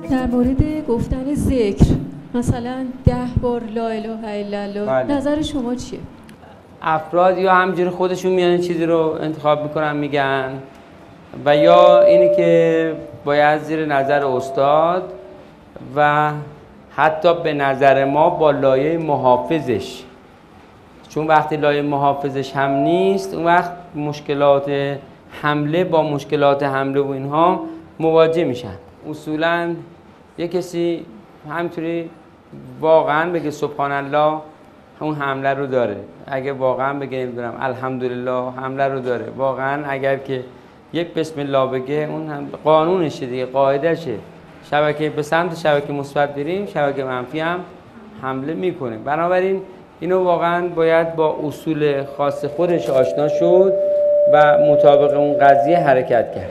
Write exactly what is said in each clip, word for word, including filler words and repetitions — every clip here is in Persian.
در مورد گفتن ذکر مثلا ده بار لا اله الا الله، بله. نظر شما چیه؟ افراد یا همجوری خودشون میان چیزی رو انتخاب میکنن میگن و یا اینی که باید زیر نظر استاد و حتی به نظر ما با لایه محافظش، چون وقتی لایه محافظش هم نیست اون وقت مشکلات حمله با مشکلات حمله و اینها مواجه میشن. اصولا یه کسی همینطوری واقعا بگه سبحان الله اون حمله رو داره، اگه واقعا بگه نمیدونم الحمدلله حمله رو داره، واقعا اگر که یک بسم الله بگه اون هم قانونشه دیگه، قاعدشه. شبکه به سمت شبکه مثبت بریم، شبکه منفی هم حمله میکنه. بنابراین اینو واقعا باید با اصول خاص خودش آشنا شد و مطابق اون قضیه حرکت کرد.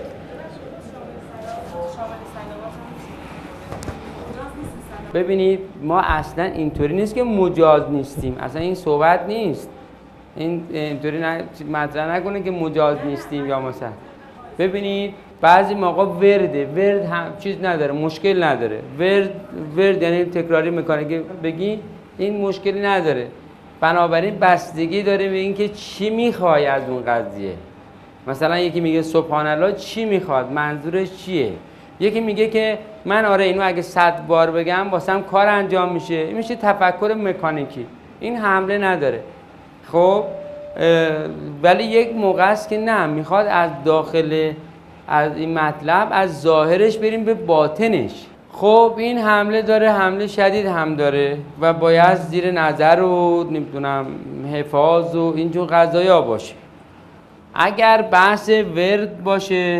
ببینید ما اصلا اینطوری نیست که مجاز نیستیم، اصلا این صحبت نیست، این اینطوری مطرح نکنه که مجاز نیستیم یا مثلا. ببینید بعضی موقع ورده، ورد هم چیز نداره، مشکل نداره، ورد ورد یعنی تکراری میکنه که بگی این مشکلی نداره. بنابراین بستگی داره به اینکه چی میخوای از اون قضیه. مثلا یکی میگه سبحان الله چی میخواد، منظورش چیه؟ یکی میگه که من آره اینو اگه صد بار بگم واسم کار انجام میشه، این میشه تفکر مکانیکی، این حمله نداره. خب ولی یک موقع است که نه، میخواد از داخل از این مطلب از ظاهرش بریم به باطنش. خب این حمله داره، حمله شدید هم داره و باید زیر نظر و نمیدونم حفاظ و اینجور قضایا باشه. اگر بحث ورد باشه،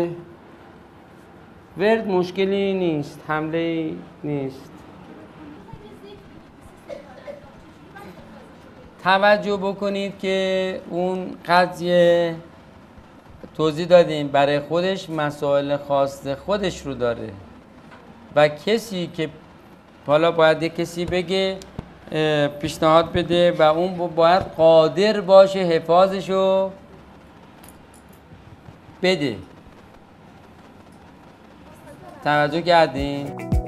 ورد مشکلی نیست، حمله نیست. توجه بکنید که اون قضیه توضیح دادیم برای خودش مسائل خاص خودش رو داره و کسی که حالا باید یک کسی بگه پیشنهاد بده و اون باید قادر باشه حفاظشو بده. توجه کردین؟